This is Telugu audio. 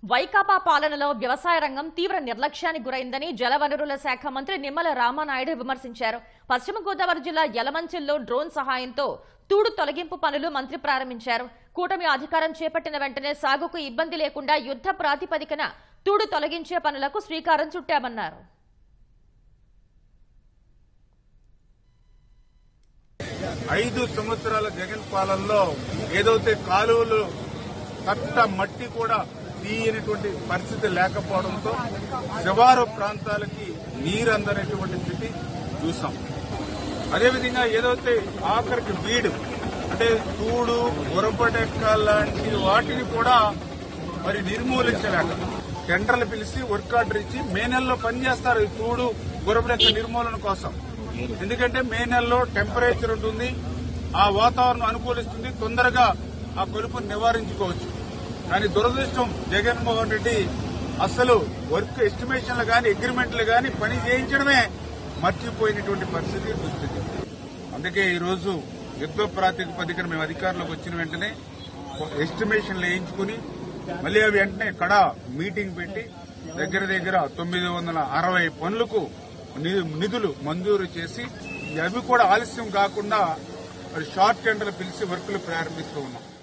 వైకాపా పాలనలో వ్యవసాయ రంగం తీవ్ర నిర్లక్ష్యానికి గురైందని జలవనరుల శాఖ మంత్రి నిమ్మల రామానాయుడు విమర్శించారు. పశ్చిమ గోదావరి జిల్లా యలమంచిల్లో డ్రోన్ సహాయంతో తూడు తొలగింపు పనులు మంత్రి ప్రారంభించారు. కూటమి అధికారం చేపట్టిన వెంటనే సాగుకు ఇబ్బంది లేకుండా యుద్ధ ప్రాతిపదికన తూడు తొలగించే పనులకు శ్రీకారం చుట్టామన్నారు. 5 సంవత్సరాల జగన్ పాలనలో ఏదైతే కాలువలు కట్ట మట్టి కూడా తీయనటువంటి పరిస్థితి లేకపోవడంతో శివారు ప్రాంతాలకి నీరు అందనటువంటి స్థితి చూసాం. అదేవిధంగా ఏదైతే ఆఖరికి వీడు అంటే తూడు గురపడెక్క లాంటి వాటిని కూడా మరి నిర్మూలించలేక టెండర్లు పిలిచి వర్క్ ఆర్డర్ ఇచ్చి మే నెలలో పనిచేస్తారు ఈ తూడు గురపడెక్క నిర్మూలన కోసం. ఎందుకంటే మే నెలలో టెంపరేచర్ ఉంటుంది, ఆ వాతావరణం అనుకూలిస్తుంది, తొందరగా ఆ కలుపును నివారించుకోవచ్చు. కానీ దురదృష్టం జగన్మోహన్ రెడ్డి అసలు వర్క్ ఎస్టిమేషన్లు గాని అగ్రిమెంట్లు గాని పని చేయించడమే మర్చిపోయినటువంటి పరిస్థితి దుస్థితి. అందుకే ఈ రోజు యుద్ధ ప్రాతిపదికన మేము అధికారంలోకి వచ్చిన వెంటనే ఎస్టిమేషన్లు వేయించుకుని మళ్లీ అవి వెంటనే కడా మీటింగ్ పెట్టి దగ్గర 960 పనులకు నిధులు మంజూరు చేసి అవి కూడా ఆలస్యం కాకుండా షార్ట్ టెండర్లు పిలిచి వర్కులు ప్రారంభిస్తూ ఉన్నాం.